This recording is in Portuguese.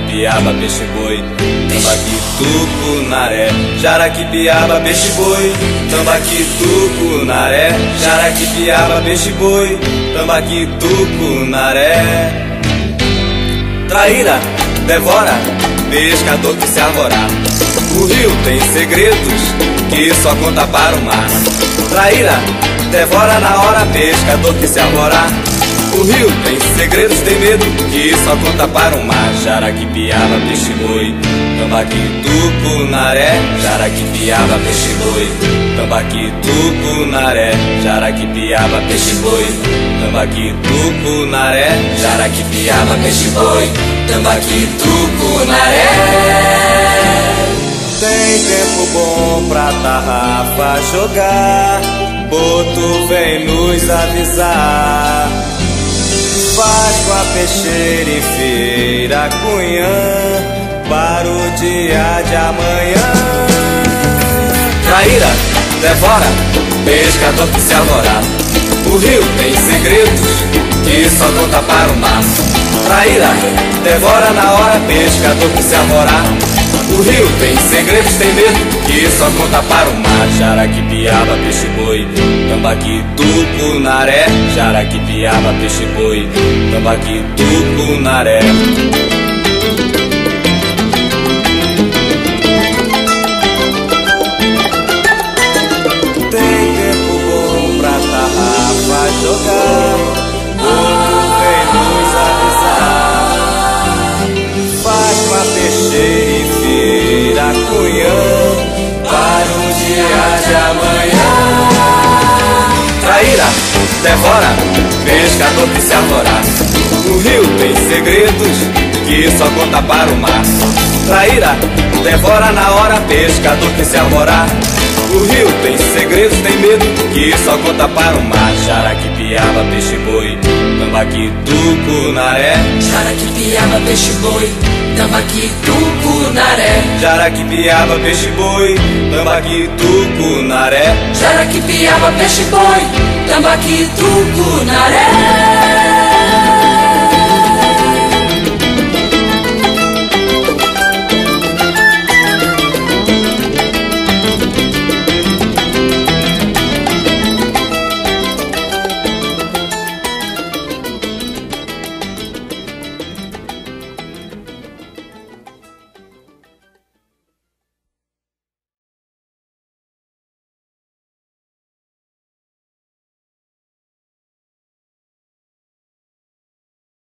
jaraquipiaba, peixe-boi, tambaqui, tucunaré, jaraquipiaba, peixe-boi, tambaqui, tucunaré, jaraquipiaba, peixe-boi, tambaqui, tucunaré. Traíra, devora, pescador que se arvora. O rio tem segredos que só conta para o mar. Traíra, devora na hora, pescador que se arvora. O rio tem segredos, tem medo que só conta para o mar. Jaraquipiaba, peixe-boi, tambaqui, tucunaré, jaraquipiaba, peixe-boi, tambaqui, tucunaré, jaraquipiaba, peixe-boi, tambaqui, tucunaré, jaraquipiaba, peixe-boi, tambaqui, tucunaré. Tem tempo bom pra tarrafa jogar, boto vem nos avisar. Faz com a peixeira e feira cunhã para o dia de amanhã. Traíra, devora, pescador que se arvora. O rio tem segredos que só conta para o mar. Traíra, devora na hora, pescador que se arvora. O rio tem segredos, tem medo que só conta para o mar. Jaraquipiaba, peixe-boi, tambaqui, tucunaré, jaraquipiaba, peixe-boi, tambaqui, tucunaré. Tem tempo bom pra tarrafa jogar, outro vem nos avisar. Faz com a peixeira e feira cunhã para o dia de amanhã. Traíra, devora, pescador que se arvora. O rio tem segredos que só conta para o mar. Traíra, devora na hora, pescador que se arvora. O rio tem segredos, tem medo que só conta para o mar. Jaraquipiaba, peixe-boi, tambaqui, tucunaré, Jaraquipiaba, peixe-boi, tambaqui, tucunaré. Jaraquipiaba, peixe-boi, tambaqui, tucunaré. Jaraquipiaba, peixe-boi, tambaqui, tucunaré.